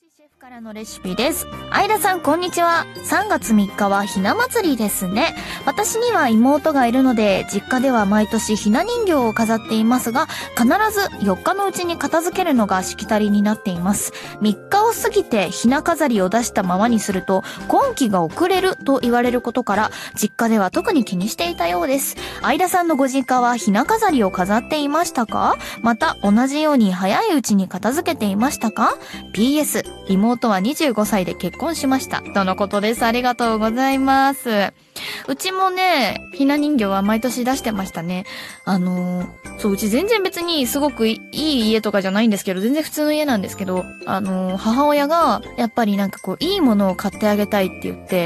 シェフからのレシピです。相田さん、こんにちは。3月3日はひな祭りですね。私には妹がいるので、実家では毎年ひな人形を飾っていますが、必ず4日のうちに片付けるのがしきたりになっています。3日を過ぎてひな飾りを出したままにすると、今期が遅れると言われることから、実家では特に気にしていたようです。相田さんのご実家はひな飾りを飾っていましたか？また、同じように早いうちに片付けていましたか？ PS、妹は25歳で結婚しました。とのことです。ありがとうございます。うちもね、ひな人形は毎年出してましたね。そう、うち全然別にすごくいい家とかじゃないんですけど、全然普通の家なんですけど、母親が、やっぱりなんかこう、いいものを買ってあげたいって言って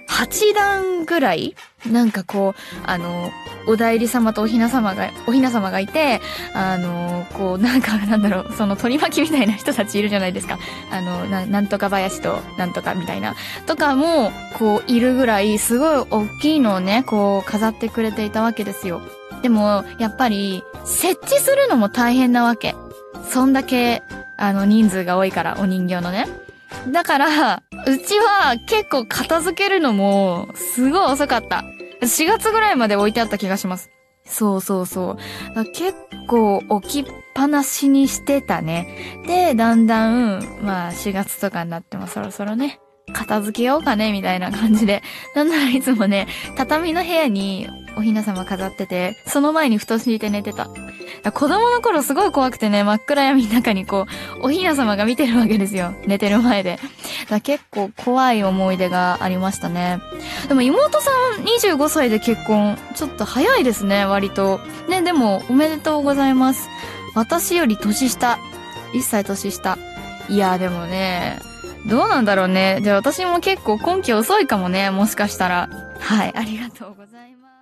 、8段ぐらいなんかこう、お代理様とおひな様がいて、こう、なんだろう、その取り巻きみたいな人たちいるじゃないですか。なんとか林となんとかみたいな。とかも、こう、いるぐらい、すごい大きいのをね、こう、飾ってくれていたわけですよ。でも、やっぱり、設置するのも大変なわけ。そんだけ、人数が多いから、お人形のね。だから、うちは結構片付けるのもすごい遅かった。4月ぐらいまで置いてあった気がします。そう。結構置きっぱなしにしてたね。で、だんだん、まあ4月とかになってもそろそろね、片付けようかね、みたいな感じで。なんならいつもね、畳の部屋におひな様飾ってて、その前に布団敷いて寝てた。子供の頃すごい怖くてね、真っ暗闇の中にこう、おひな様が見てるわけですよ。寝てる前で。結構怖い思い出がありましたね。でも妹さん25歳で結婚、ちょっと早いですね、割と。ね、でもおめでとうございます。私より年下。1歳年下。いや、でもね、どうなんだろうね。で、私も結構今期遅いかもね、もしかしたら。はい、ありがとうございます。